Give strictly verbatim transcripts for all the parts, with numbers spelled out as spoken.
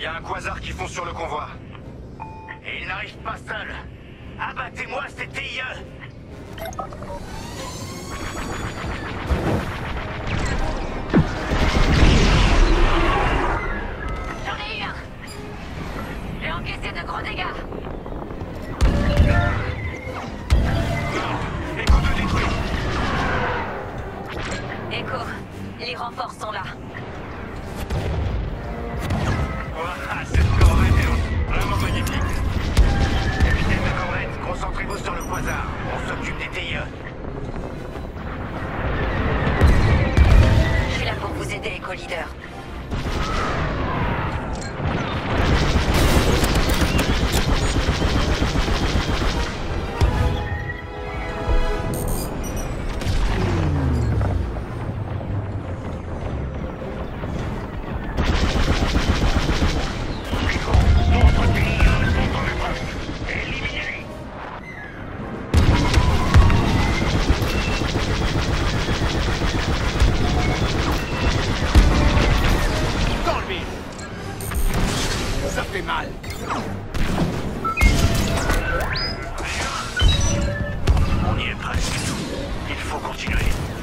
a un quasar qui fonce sur le convoi. Et il n'arrive pas seul. Abattez-moi ces T I E. J'en ai eu un. J'ai encaissé de gros dégâts. Écho de détruit. Echo, les renforts sont là. Ah, cette corvette est vraiment magnifique. Capitaine de corvette, concentrez-vous sur le quasar. On s'occupe des T I E. Je suis là pour vous aider, Echo Leader. Ça fait mal. On y est presque. Il faut continuer.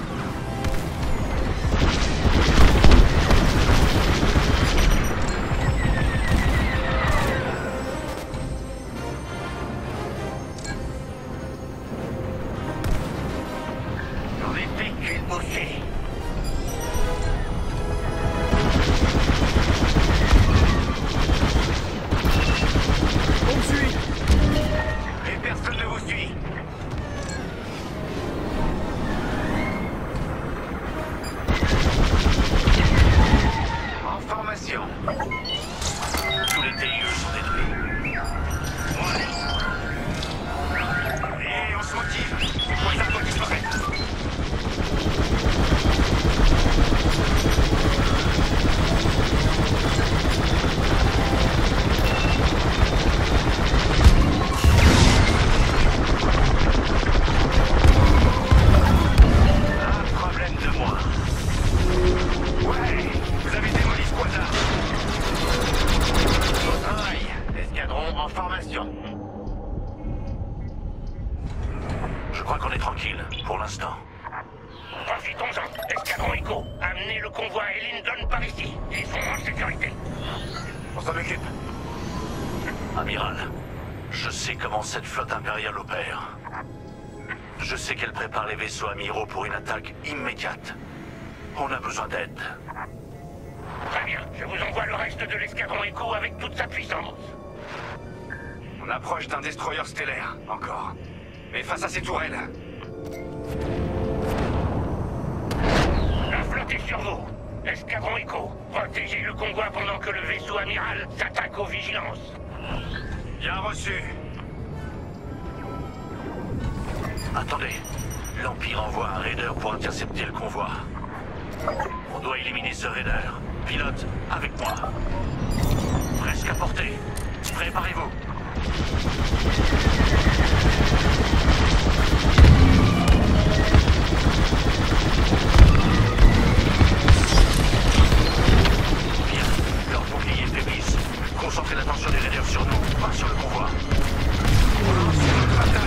J'en ai fait qu'une bouffée. On me suit. Et personne ne vous suit. En formation. Tous les T I E sont détruits. Ouais. Et on se motive. Le quasar doit disparaître. Un problème de moins. Ouais, vous avez démoli ce quasar. Au travail, escadron en formation. Je crois qu'on est tranquille, pour l'instant. Profitons-en, escadron Echo. Amenez le convoi et Lindon par ici. Ils sont en sécurité. On s'en occupe. Amiral, je sais comment cette flotte impériale opère. Je sais qu'elle prépare les vaisseaux amiraux pour une attaque immédiate. On a besoin d'aide. Très bien, je vous envoie le reste de l'escadron Echo avec toute sa puissance. On approche d'un destroyer stellaire, encore. Mais face à ces tourelles. La flotte est sur vous. Escadron Echo, protégez le convoi pendant que le vaisseau amiral s'attaque aux vigilances. Bien reçu. Attendez, l'Empire envoie un raider pour intercepter le convoi. On doit éliminer ce raider. Pilote, avec moi. Presque à portée. Préparez-vous. Bien, leurs boucliers faiblissent. Concentrez l'attention des raiders sur nous, pas sur le convoi. C'est notre attaque.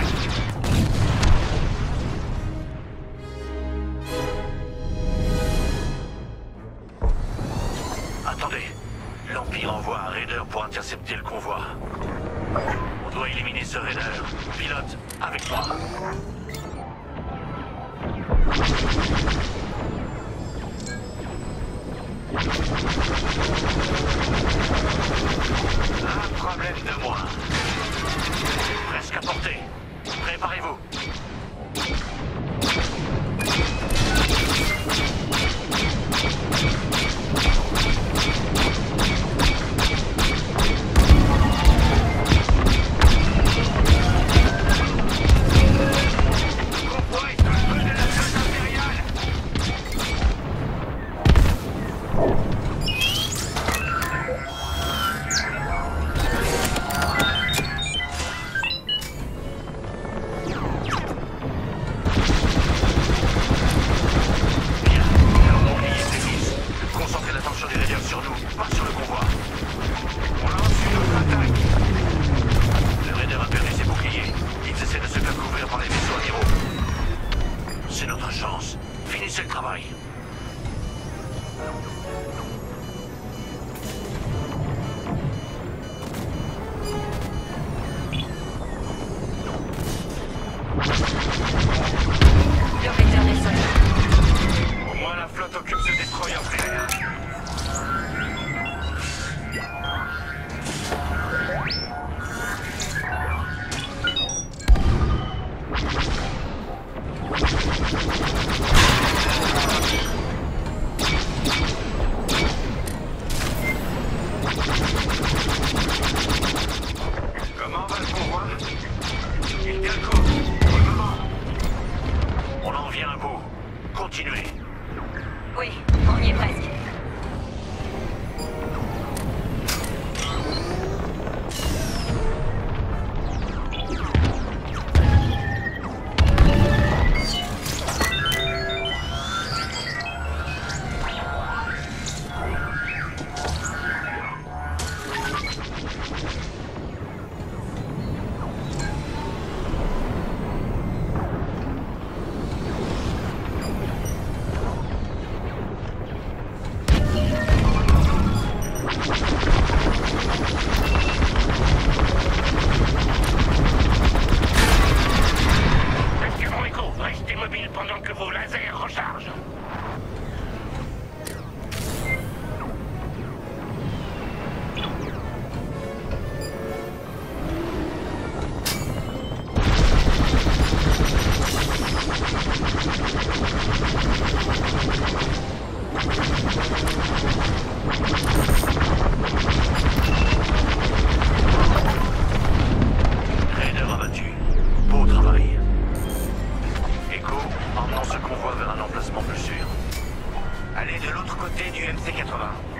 Attendez, l'Empire envoie un raider pour intercepter le convoi. On doit éliminer ce raider. Pilote, avec moi. Un problème de moins. Presque à portée. Préparez-vous. côté du M C quatre-vingts.